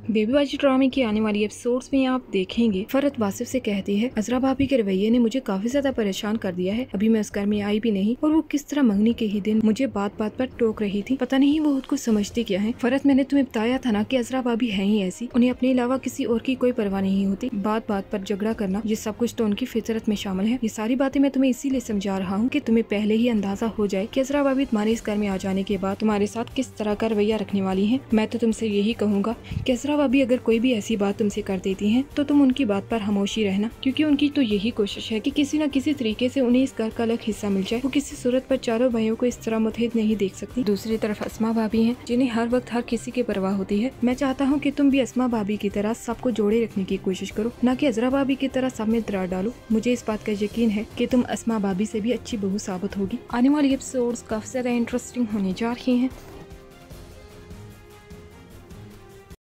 बेबीबाजी ड्रामे की आने वाली एपिसोड्स में आप देखेंगे फरहत वासिफ से कहती है, अजरा भाभी के रवैये ने मुझे काफी ज्यादा परेशान कर दिया है। अभी मैं उस घर में आई भी नहीं और वो किस तरह मंगनी के ही दिन मुझे बात बात पर टोक रही थी। पता नहीं वो खुद को समझती क्या है। फरहत, मैंने तुम्हें बताया था ना कि अजरा भाभी है ही ऐसी, उन्हें अपने अलावा किसी और की कोई परवाह नहीं होती। बात बात पर झगड़ा करना, ये सब कुछ तो उनकी फितरत में शामिल है। ये सारी बातें मैं तुम्हें इसीलिए समझा रहा हूँ कि तुम्हें पहले ही अंदाजा हो जाए कि अजरा भाभी तुम्हारे इस घर में आ जाने के बाद तुम्हारे साथ किस तरह का रवैया रखने वाली है। मैं तो तुमसे यही कहूँगा कि अजरा भाभी अगर कोई भी ऐसी बात तुमसे कर देती हैं तो तुम उनकी बात पर खामोशी रहना, क्योंकि उनकी तो यही कोशिश है कि किसी न किसी तरीके से उन्हें इस घर का अलग हिस्सा मिल जाए। वो किसी सूरत पर चारों भाइयों को इस तरह मुतहद नहीं देख सकती। दूसरी तरफ अस्मा भाभी हैं जिन्हें हर वक्त हर किसी की परवाह होती है। मैं चाहता हूँ कि तुम भी अस्मा भाभी की तरह सबको जोड़े रखने की कोशिश करो, न कि अजरा भाभी की तरह सब में दरार डालो। मुझे इस बात का यकीन है कि तुम अस्मा भाभी से भी अच्छी बहू साबित होगी। आने वाली एपिसोड्स काफी ज्यादा इंटरेस्टिंग होने जा रही हैं।